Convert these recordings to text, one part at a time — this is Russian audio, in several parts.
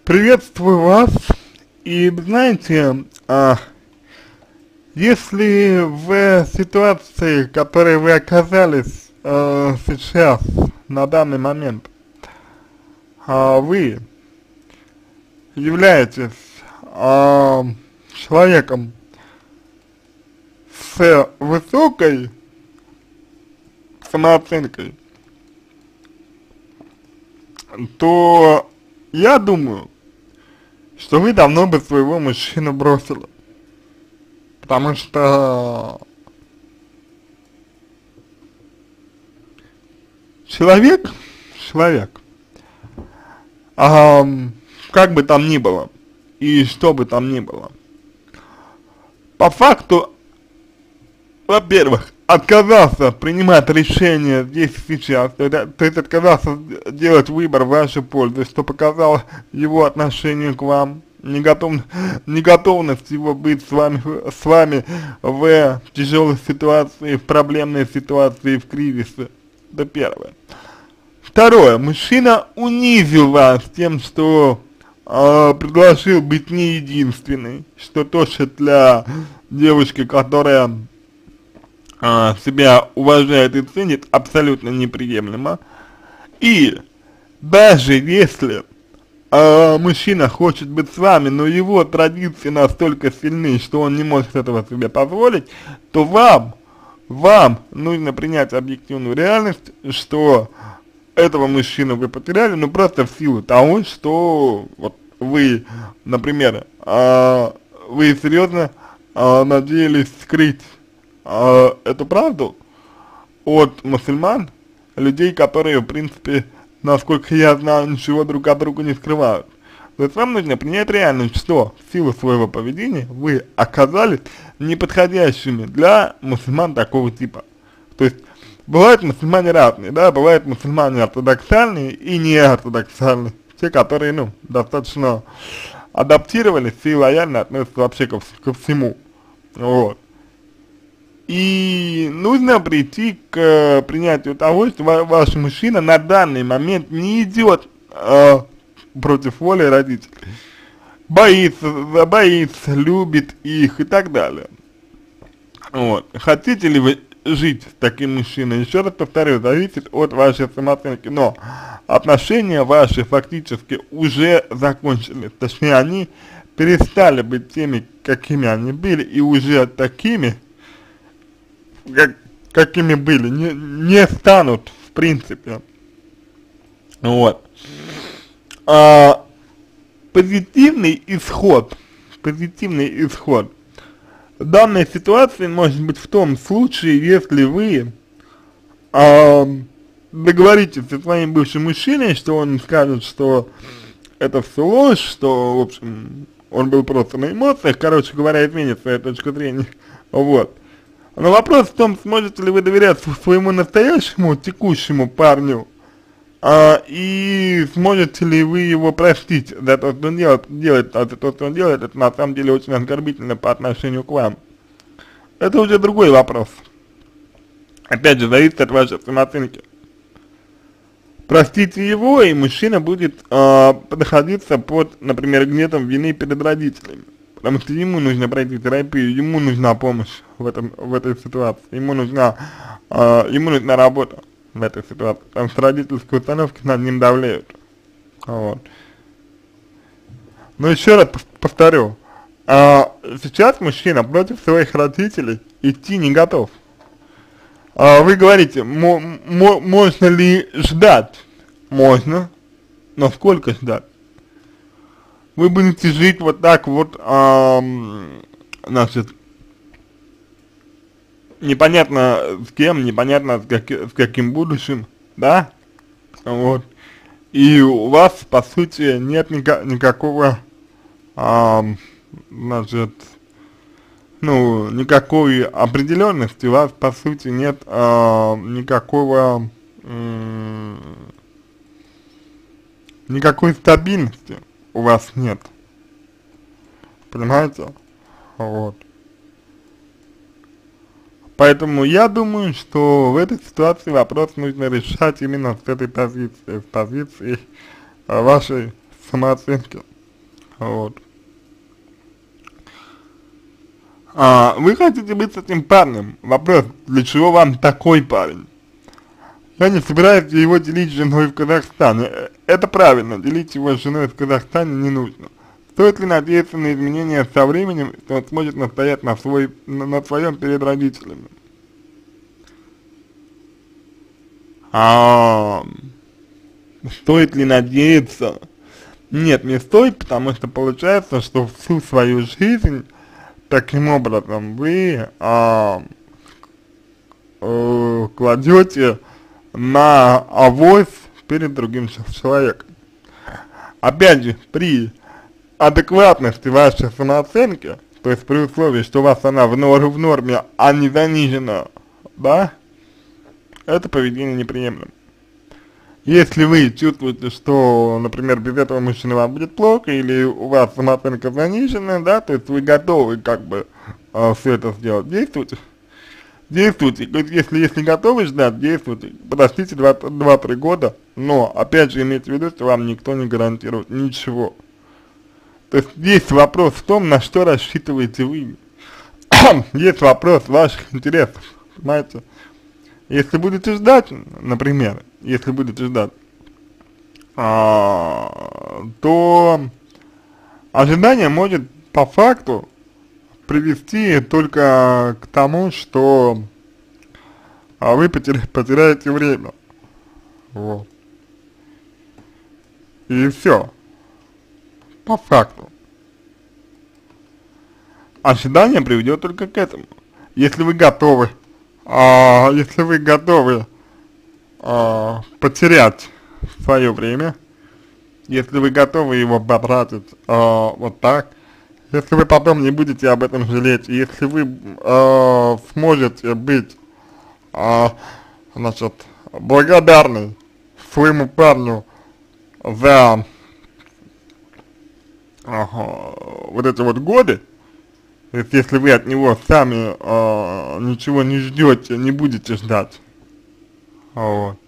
Приветствую вас. И знаете, если в ситуации, в которой вы оказались сейчас, на данный момент, вы являетесь человеком с высокой самооценкой, то я думаю, что вы давно бы своего мужчину бросили. Потому что человек, как бы там ни было, и что бы там ни было, по факту, во-первых, отказался принимать решение здесь и сейчас, то есть отказался делать выбор в вашу пользу, что показало его отношение к вам, неготовность его быть с вами в тяжелой ситуации, в проблемной ситуации, в кризисе. Это первое. Второе. Мужчина унизил вас тем, что предложил быть не единственной, что тоже для девушки, которая себя уважает и ценит, абсолютно неприемлемо. И даже если мужчина хочет быть с вами, но его традиции настолько сильны, что он не может этого себе позволить, то вам нужно принять объективную реальность, что этого мужчину вы потеряли, ну просто в силу того, что вот вы, например, вы серьезно надеялись скрыть эту правду от мусульман, людей, которые, в принципе, насколько я знаю, ничего друг от друга не скрывают. То есть вам нужно принять реальность, что в силу своего поведения вы оказались неподходящими для мусульман такого типа. То есть бывают мусульмане разные, да, бывают мусульмане ортодоксальные и неортодоксальные, те, которые, ну, достаточно адаптировались и лояльно относятся вообще ко всему, вот. И нужно прийти к принятию того, что ваш мужчина на данный момент не идет против воли родителей. Боится, любит их и так далее. Вот. Хотите ли вы жить с таким мужчиной? Еще раз повторю, зависит от вашей самооценки. Но отношения ваши фактически уже закончились. Точнее, они перестали быть теми, какими они были, и уже такими, какими были, не станут в принципе. Вот. Позитивный исход данной ситуации может быть в том случае, если вы договоритесь со своим бывшим мужчиной, что он скажет, что это все ложь, что, в общем, он был просто на эмоциях, короче говоря, изменит свою точку зрения, вот. Но вопрос в том, сможете ли вы доверять своему настоящему, текущему парню, и сможете ли вы его простить за то, что он делает, а за то, что он делает, это на самом деле очень оскорбительно по отношению к вам. Это уже другой вопрос. Опять же, зависит от вашей самооценки. Простите его, и мужчина будет подходиться под, например, гнетом вины перед родителями. Потому что ему нужно пройти терапию, ему нужна помощь в этой ситуации, ему нужна работа в этой ситуации, потому что родительские установки над ним давляют. Вот. Но еще раз повторю, сейчас мужчина против своих родителей идти не готов. Вы говорите, можно ли ждать? Можно, но сколько ждать? Вы будете жить вот так вот, значит, непонятно с кем, непонятно с каким будущим, да, вот, и у вас, по сути, нет никакого, значит, ну, никакой определенности, у вас, по сути, нет никакой стабильности у вас нет, понимаете, вот. Поэтому я думаю, что в этой ситуации вопрос нужно решать именно с этой позиции, с позиции вашей самооценки. Вот. Вы хотите быть с этим парнем. Вопрос, для чего вам такой парень? Я не собираюсь его делить с женой в Казахстане. Это правильно, делить его с женой в Казахстане не нужно. Стоит ли надеяться на изменения со временем, что он сможет настоять на своем перед родителями? Стоит ли надеяться? Нет, не стоит, потому что получается, что всю свою жизнь таким образом вы кладете на авось перед другим человеком. Опять же, при адекватности вашей самооценки, то есть при условии, что у вас она в норме, а не занижена, да, это поведение неприемлемо. Если вы чувствуете, что, например, без этого мужчины вам будет плохо, или у вас самооценка заниженная, да, то есть вы готовы как бы все это сделать, действуйте. Действуйте, если готовы ждать, действуйте, подождите 2-3 года, но, опять же, имейте в виду, что вам никто не гарантирует ничего. То есть, есть вопрос в том, на что рассчитываете вы. Есть вопрос ваших интересов, понимаете? Если будете ждать, например, если будете ждать, то ожидание может по факту привести только к тому, что вы потеряете время. Вот. И все. По факту. Ожидание приведет только к этому. Если вы готовы, потерять свое время, если вы готовы его потратить вот так, если вы потом не будете об этом жалеть, если вы сможете быть, значит, благодарны своему парню за вот эти вот годы, то есть если вы от него сами ничего не ждете, не будете ждать, вот,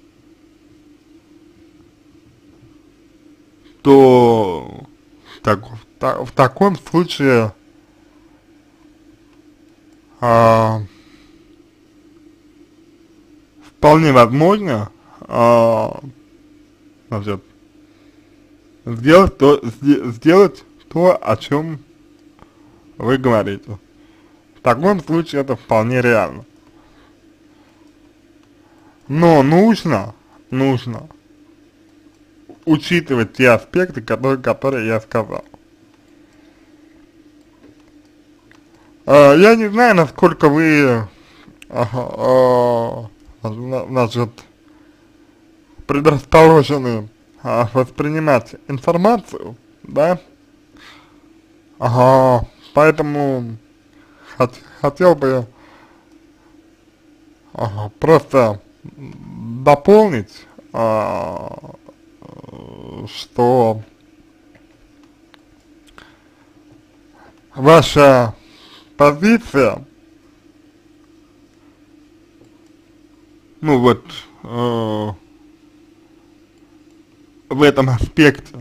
то в таком случае вполне возможно значит, сделать то, о чем вы говорите. В таком случае это вполне реально. Но нужно учитывать те аспекты, которые я сказал. Я не знаю, насколько вы, значит, предрасположены воспринимать информацию, да, поэтому хотел бы просто дополнить, что ваша позиция, ну вот, в этом аспекте,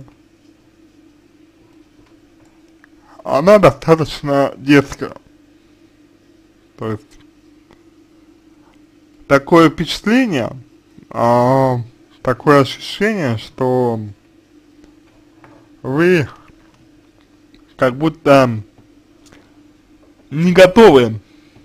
она достаточно детская. То есть, такое впечатление, такое ощущение, что вы как будто не готовы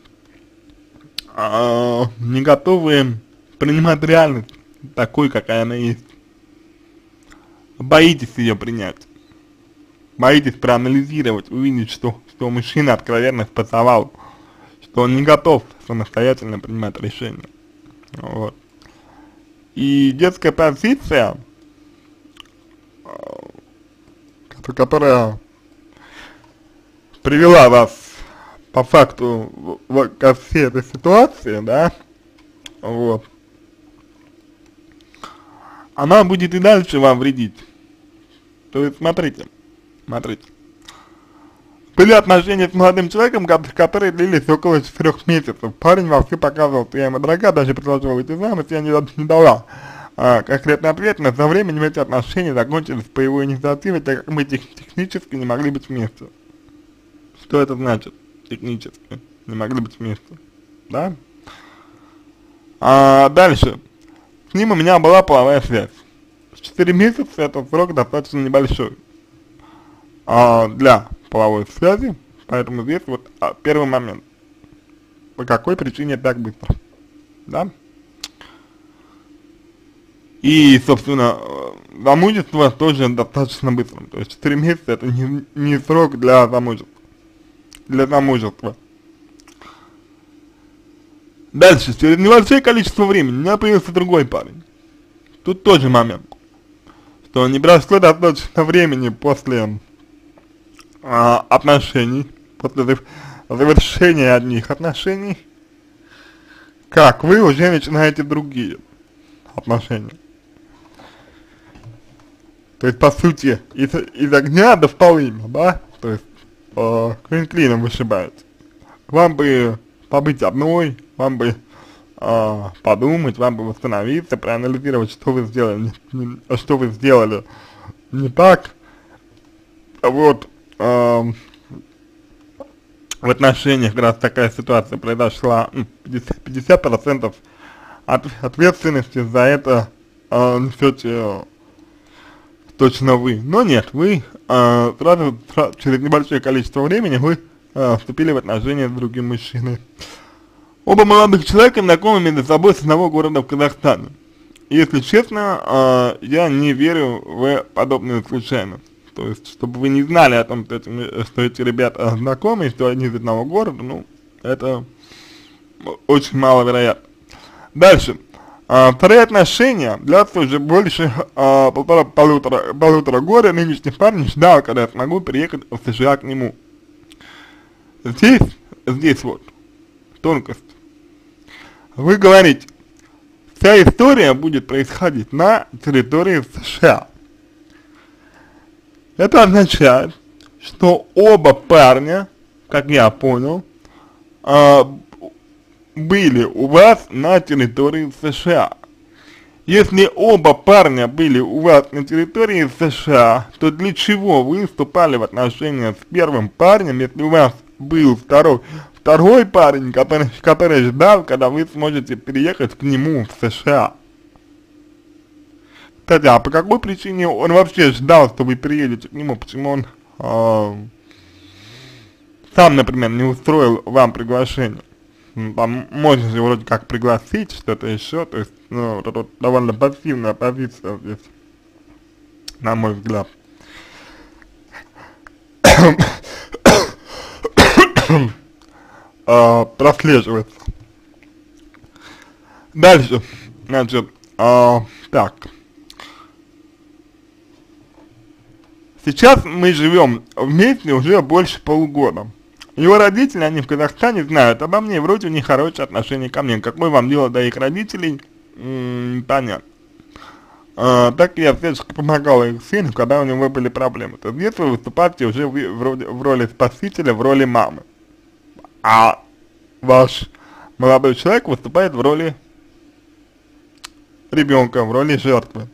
принимать реальность такой, какая она есть. Боитесь ее принять. Боитесь проанализировать, увидеть, что мужчина откровенно спасовал, что он не готов самостоятельно принимать решения. Вот. И детская позиция, которая привела вас по факту ко всей этой ситуации, да, вот, она будет и дальше вам вредить. То есть, смотрите. Были отношения с молодым человеком, которые длились около 4 месяцев. Парень вовсю показывал, что я ему дорога, даже предложил выйти замуж, я не дала. конкретный ответ, но со временем эти отношения закончились по его инициативе, так как мы технически не могли быть вместе. Что это значит? Технически не могли быть вместе, да? Дальше. С ним у меня была половая связь. 4 месяца это срок достаточно небольшой для половой связи, поэтому здесь вот первый момент. По какой причине так быстро, да? И, собственно, замужество тоже достаточно быстро, то есть 4 месяца это не срок для замужества. Дальше, через небольшое количество времени у меня появился другой парень. Тут тоже момент, что не прошло достаточно времени после отношений, после завершения одних отношений, как вы уже начинаете другие отношения. То есть, по сути, из огня до полыма, да? То есть, клин клином вышибаете. Вам бы побыть одной, вам бы подумать, вам бы восстановиться, проанализировать, что вы сделали не так. Вот, в отношениях, раз такая ситуация произошла, 50% ответственности за это несете точно вы. Но нет, вы сразу через небольшое количество времени вы вступили в отношения с другим мужчиной. Оба молодых человека знакомы между собой с одного города в Казахстане. Если честно, я не верю в подобную случайность. То есть, чтобы вы не знали о том, что эти ребята знакомы, что они из одного города, ну, это очень маловероятно. Дальше. Вторые отношения длятся уже больше полутора года. Нынешний парень ждал, когда я смогу приехать в США к нему. Здесь вот тонкость. Вы говорите, вся история будет происходить на территории США. Это означает, что оба парня, как я понял, были у вас на территории США. Если оба парня были у вас на территории США, то для чего вы вступали в отношения с первым парнем, если у вас был второй парень, который ждал, когда вы сможете переехать к нему в США? Кстати, а по какой причине он вообще ждал, что вы приедете к нему? Почему он сам, например, не устроил вам приглашение? Там можно же вроде как пригласить, что-то еще, то есть, ну, это довольно пассивная позиция здесь, на мой взгляд. Прослеживается. Дальше, значит, так. Сейчас мы живем вместе уже больше полугода. Его родители, они в Казахстане, знают обо мне, вроде у них хорошие отношения ко мне. Какое вам дело до их родителей, понятно. Так я всячески помогал их сыну, когда у него были проблемы. То есть здесь вы выступаете уже в роли спасителя, в роли мамы. А ваш молодой человек выступает в роли ребенка, в роли жертвы.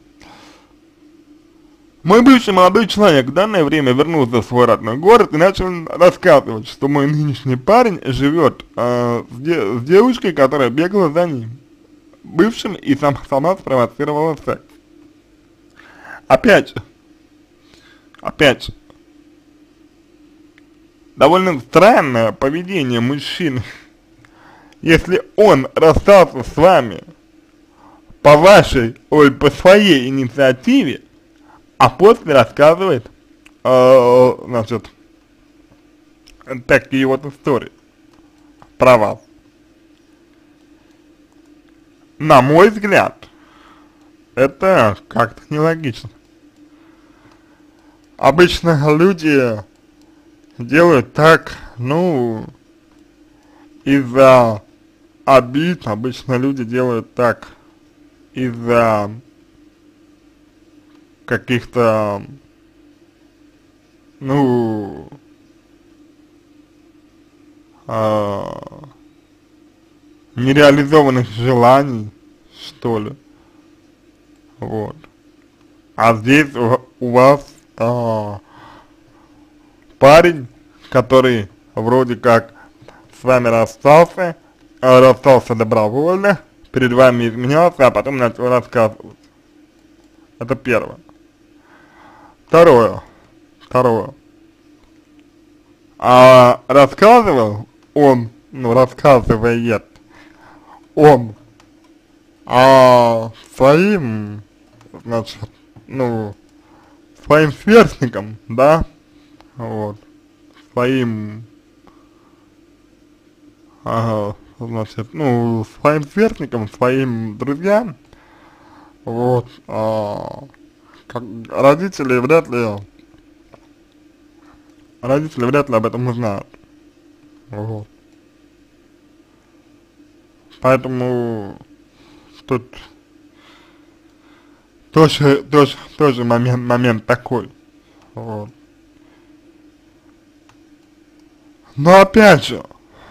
Мой бывший молодой человек в данное время вернулся в свой родной город и начал рассказывать, что мой нынешний парень живет с девушкой, которая бегала за ним, бывшим, и сама спровоцировала секс. Опять же, довольно странное поведение мужчины. Если он расстался с вами по своей инициативе, а после рассказывает, значит, такие вот истории про вас. На мой взгляд, это как-то нелогично. Обычно люди делают так, ну, из-за обид, обычно люди делают так из-за каких-то, ну, нереализованных желаний, что ли. вот. А здесь у вас парень, который вроде как с вами расстался добровольно, перед вами изменялся, а потом начал рассказывать. Это первое. Второе. Рассказывал он, рассказывает он своим, значит, своим сверстникам, да, вот, своим, значит, своим сверстникам, своим друзьям, вот, как родители вряд ли об этом узнают, вот. Поэтому тут тоже момент такой, вот. Но опять же,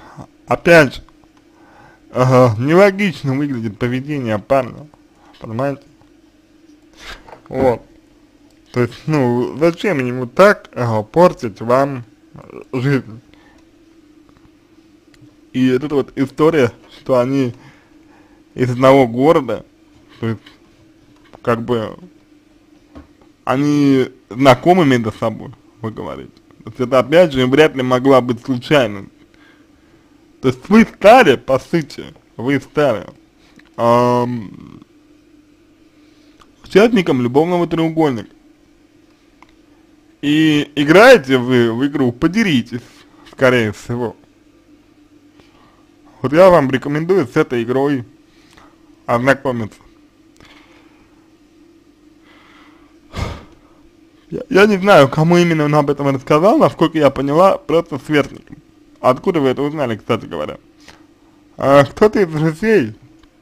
нелогично выглядит поведение парня, понимаете? Вот. То есть, зачем ему так портить вам жизнь? И эта вот история, что они из одного города, то есть, как бы, они знакомы между собой, вы говорите. То есть, это опять же вряд ли могла быть случайно. То есть, вы стали, по сути, участником любовного треугольника. И играете вы в игру «Подеритесь», скорее всего. Вот я вам рекомендую с этой игрой ознакомиться. Я не знаю, кому именно он об этом рассказал, насколько я поняла, просто сверстникам. Откуда вы это узнали, кстати говоря? Кто-то из друзей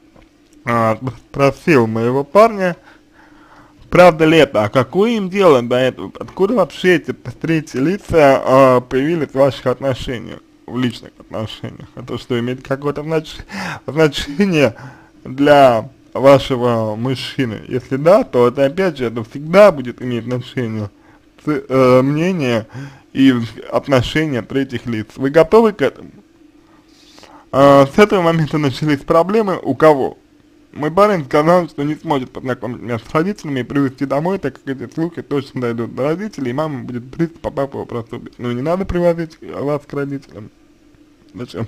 спросил моего парня, правда ли это, а какое им дело до этого? Откуда вообще эти третьи лица появились в ваших отношениях, в личных отношениях? Это что, имеет какое-то значение для вашего мужчины? Если да, то это опять же, это всегда будет иметь значение мнение и отношения третьих лиц. Вы готовы к этому? С этого момента начались проблемы у кого? Мой парень сказал, что не сможет познакомить меня с родителями и привезти домой, так как эти слухи точно дойдут до родителей, и мама будет приступ, а папа его проступит. Не надо привозить вас к родителям. Зачем?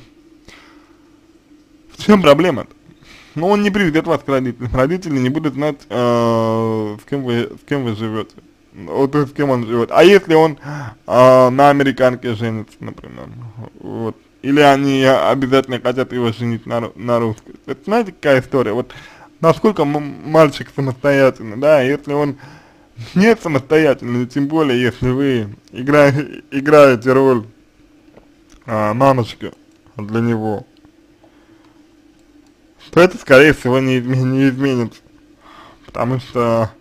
В чем проблема-то? Он не приведет вас к родителям. Родители не будут знать, с кем вы живете. Вот с кем он живет. А если он на американке женится, например, вот. Или они обязательно хотят его женить на русской. Это знаете, какая история? Вот насколько мальчик самостоятельный, да, если он не самостоятельный, тем более, если вы играете роль мамочки для него, то это, скорее всего, не изменится. Потому что,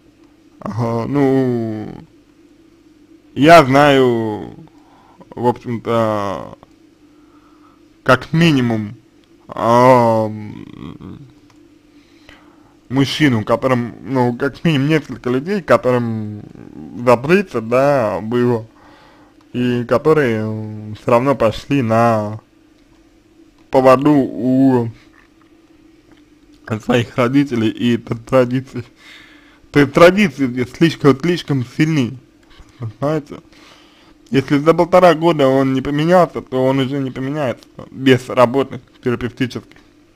я знаю, в общем-то, как минимум, мужчину, которым, как минимум несколько людей, которым за 30, да, было, и которые все равно пошли на поводу у своих родителей и традиций. То есть традиции здесь слишком сильны, понимаете? Если за 1,5 года он не поменялся, то он уже не поменяется без работы терапевтической.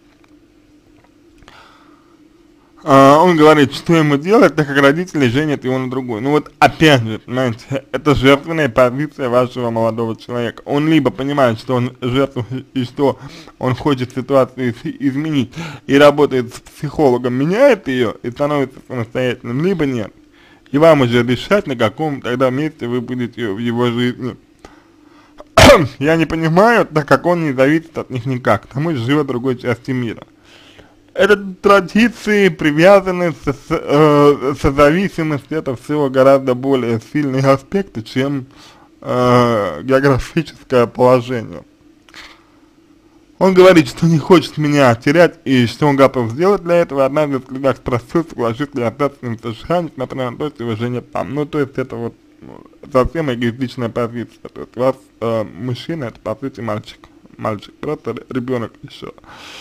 Он говорит, что ему делать, так как родители женят его на другой. Ну вот опять же, понимаете, это жертвенная позиция вашего молодого человека. Он либо понимает, что он жертва и что он хочет ситуацию изменить, и работает с психологом, меняет ее и становится самостоятельным, либо нет. И вам уже решать, на каком тогда месте вы будете в его жизни. Я не понимаю, так как он не зависит от них никак, к тому же живет в другой части мира. Это традиции, привязаны созависимость, это всего гораздо более сильные аспекты, чем географическое положение. Он говорит, что не хочет меня терять и что он готов сделать для этого. Однажды, когда спросил, соглашусь ли остаться с ним в США, несмотря на то, что его женят там. Ну, то есть это вот совсем эгоистичная позиция. То есть у вас мужчина, это по сути мальчик, просто ребенок еще.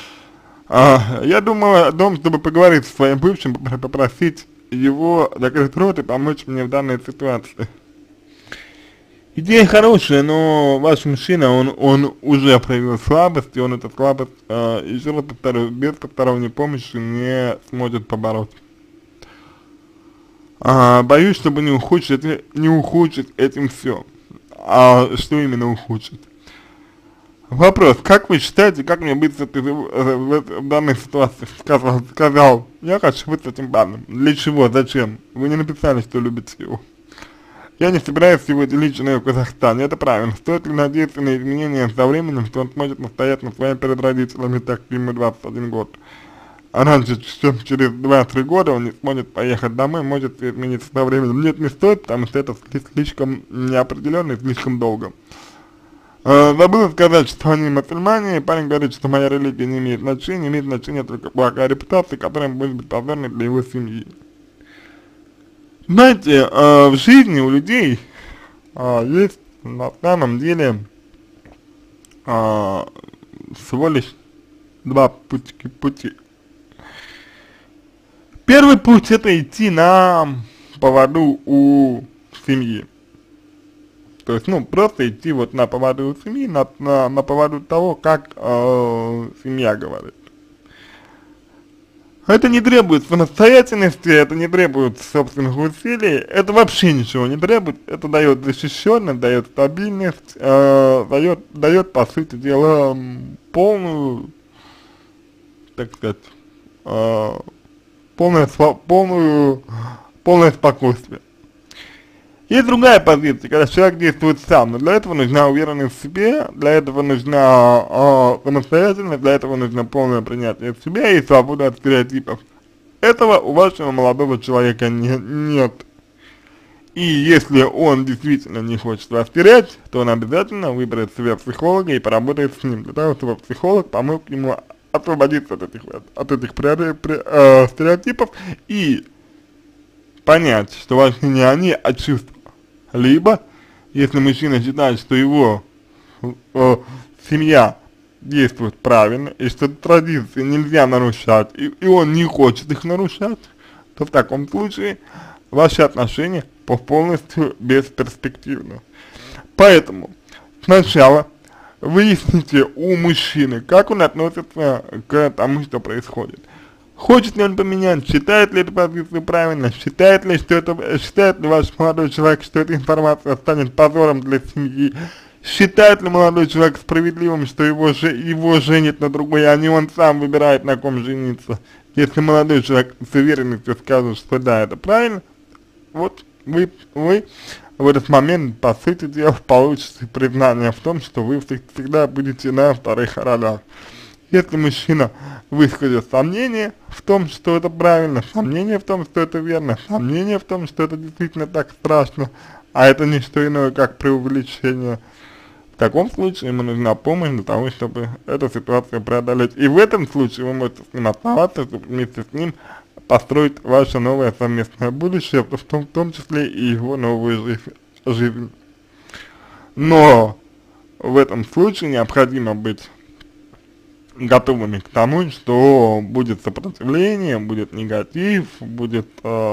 Я думал о том, чтобы поговорить со своим бывшим, попросить его закрыть рот и помочь мне в данной ситуации. Идея хорошая, но ваш мужчина, он уже проявил слабость, и он эту слабость, еще раз повторю, без посторонней помощи не сможет побороть. Боюсь, чтобы не ухудшить этим все. А что именно ухудшить? Вопрос, как вы считаете, как мне быть в данной ситуации? Сказал, я хочу быть с этим парнем. Для чего, зачем? Вы не написали, что любите его. Я не собираюсь его делить женой в Казахстане, это правильно. Стоит ли надеяться на изменения со временем, что он сможет настоять на своем перед родителями, так как ему 21 год. А раньше, чем через 2-3 года он не сможет поехать домой, может измениться со временем. Нет, не стоит, потому что это слишком неопределенно и слишком долго. Забыл сказать, что они мусульмане, и парень говорит, что моя религия не имеет значения только плохая репутация, которая может быть позорной для его семьи. Знаете, в жизни у людей есть на самом деле всего лишь два пути. Первый путь — это идти на поводу у семьи. То есть, ну, просто идти вот на поводу у семьи, на поводу того, как семья говорит. Это не требует самостоятельности, это не требует собственных усилий, это вообще ничего не требует, это дает защищенность, дает стабильность, дает, по сути дела, полную, так сказать, полное спокойствие. Есть другая позиция, когда человек действует сам, но для этого нужна уверенность в себе, для этого нужна самостоятельность, для этого нужно полное принятие себя и свобода от стереотипов. Этого у вашего молодого человека нет. И если он действительно не хочет вас терять, то он обязательно выберет себе психолога и поработает с ним, для того, чтобы психолог помог ему освободиться от этих стереотипов и понять, что важны не они, а чувства. Либо, если мужчина считает, что его семья действует правильно, и что традиции нельзя нарушать, и он не хочет их нарушать, то в таком случае ваши отношения полностью бесперспективны. Поэтому сначала выясните у мужчины, как он относится к тому, что происходит. Хочет ли он поменять, считает ли эту позицию правильно, считает ли ваш молодой человек, что эта информация станет позором для семьи, считает ли молодой человек справедливым, что его женят на другой, а не он сам выбирает, на ком жениться. Если молодой человек с уверенностью скажет, что да, это правильно, вот вы в этот момент, по сути дела, получите признание в том, что вы всегда будете на вторых ролях. Если мужчина выскажет сомнение в том, что это правильно, сомнение в том, что это верно, сомнение в том, что это действительно так страшно, а это не что иное, как преувеличение, в таком случае ему нужна помощь для того, чтобы эту ситуацию преодолеть. И в этом случае вы можете с ним оставаться, чтобы вместе с ним построить ваше новое совместное будущее, в том числе и его новую жизнь. Но в этом случае необходимо быть готовыми к тому, что будет сопротивление, будет негатив, будет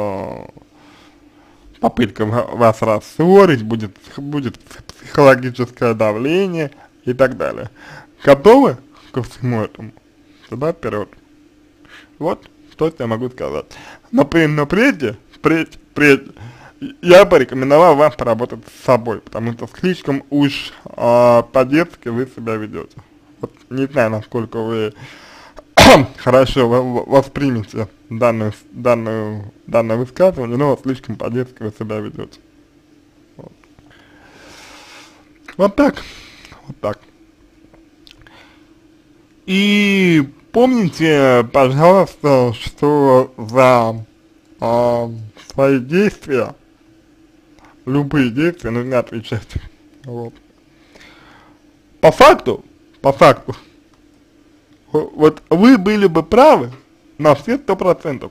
попытка вас рассорить, будет психологическое давление и так далее. Готовы ко всему этому? Тогда вперед. Вот что я могу сказать. Но прежде я порекомендовал вам поработать с собой, потому что слишком уж по-детски вы себя ведете. Вот не знаю, насколько вы хорошо воспримете данное высказывание, но слишком по-детски вы себя ведете. Вот так. И помните, пожалуйста, что за свои действия, любые действия нужно отвечать. Вот. По факту, Вот вы были бы правы на все 100%.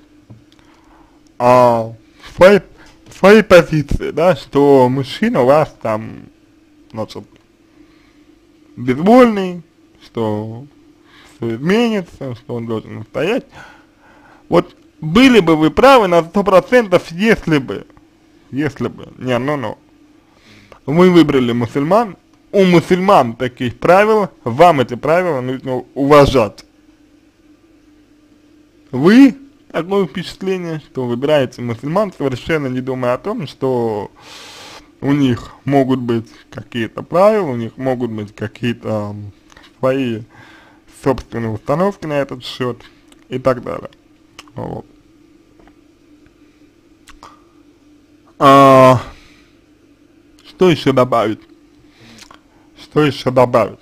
В своей позиции, да, что мужчина у вас там, значит, безвольный, что все изменится, что он должен настоять. Вот были бы вы правы на 100%, если бы, не, вы выбрали мусульман, у мусульман таких правил, вам эти правила нужно уважать. Вы, такое впечатление, что выбираете мусульман, совершенно не думая о том, что у них могут быть какие-то правила, у них могут быть какие-то свои собственные установки на этот счет и так далее. Вот. Что еще добавить? Что еще добавить?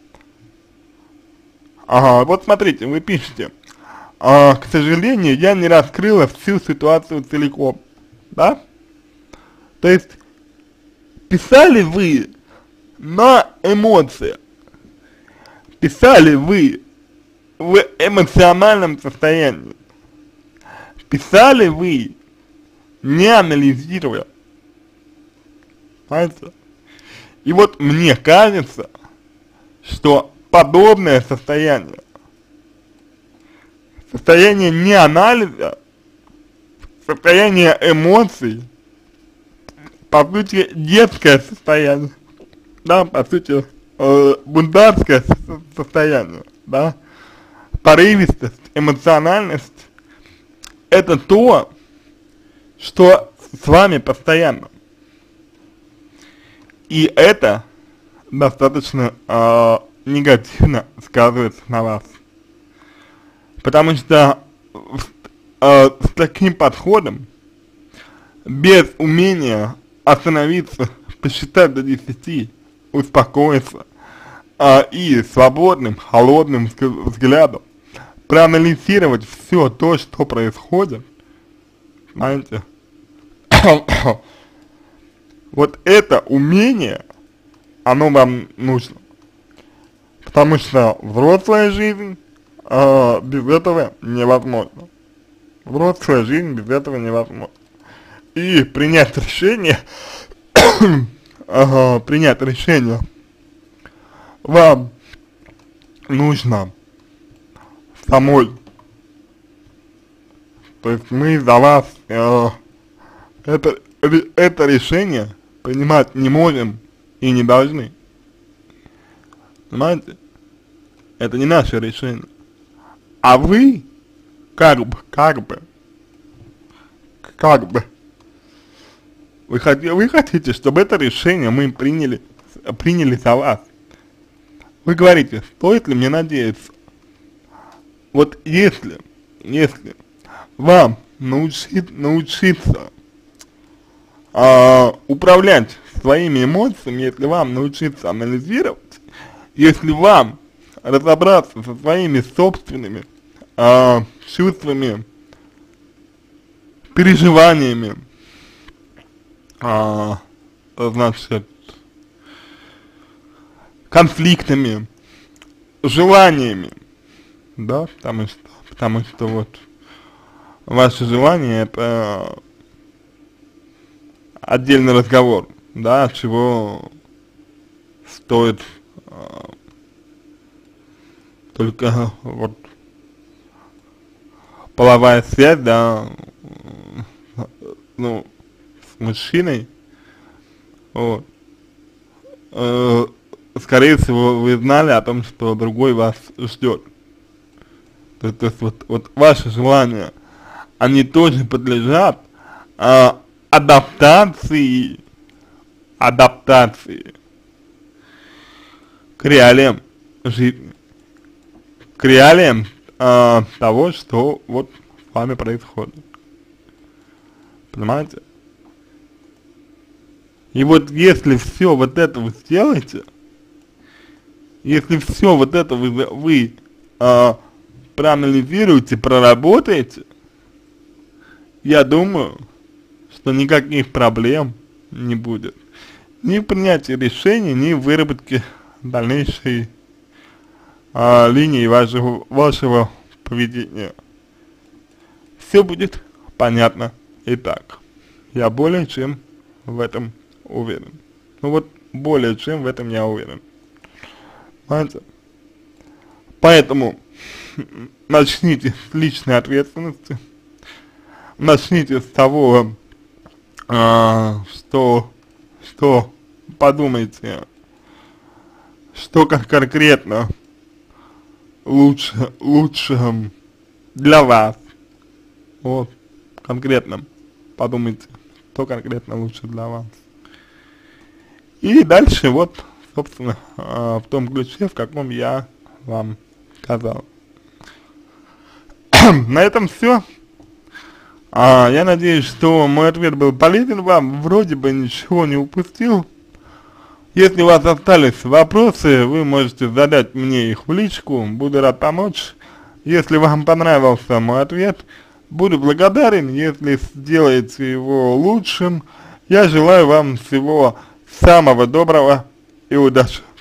Вот смотрите, вы пишете, к сожалению, я не раскрыла всю ситуацию целиком, да? То есть, писали вы на эмоциях, писали вы в эмоциональном состоянии, писали вы, не анализируя, понимаете? И вот мне кажется, что подобное состояние, состояние не анализа, состояние эмоций, по сути, детское состояние, да, по сути, бунтарское состояние, да, порывистость, эмоциональность, это то, что с вами постоянно. И это достаточно негативно сказывается на вас. Потому что с таким подходом, без умения остановиться, посчитать до 10, успокоиться и свободным, холодным взглядом проанализировать все то, что происходит, знаете, вот это умение, оно вам нужно. Потому что взрослая жизнь без этого невозможно. Взрослая жизнь без этого невозможна. И принять решение, вам нужно самой. То есть мы за вас это решение принимать не можем и не должны. Понимаете? Это не наше решение. А вы как бы вы хотите, чтобы это решение мы приняли за вас. Вы говорите, стоит ли мне надеяться? Вот если вам научиться управлять своими эмоциями, если вам научиться анализировать, если вам разобраться со своими собственными чувствами, переживаниями, значит, конфликтами, желаниями, да, потому что вот ваши желания — это отдельный разговор, да, чего стоит только вот половая связь, да, ну, с мужчиной, вот, скорее всего, вы знали о том, что другой вас ждет. То есть вот ваши желания, они тоже подлежат адаптации к реалиям жизни, к реалиям того, что вот с вами происходит. Понимаете? И вот если все вот это вы сделаете, если все вот это вы проанализируете, проработаете, я думаю, что никаких проблем не будет. Ни в принятии решений, ни в выработке дальнейшей линии вашего поведения. Все будет понятно и так. Я более чем в этом уверен. Ну вот, более чем в этом я уверен. Понимаете? Поэтому начните с личной ответственности, начните с того, что подумайте, что конкретно лучше для вас. Вот, конкретно подумайте, что конкретно лучше для вас. И дальше вот, собственно, в том ключе, в каком я вам сказал. На этом все. Я надеюсь, что мой ответ был полезен вам, вроде бы ничего не упустил. Если у вас остались вопросы, вы можете задать мне их в личку, буду рад помочь. Если вам понравился мой ответ, буду благодарен, если сделаете его лучшим. Я желаю вам всего самого доброго и удачи.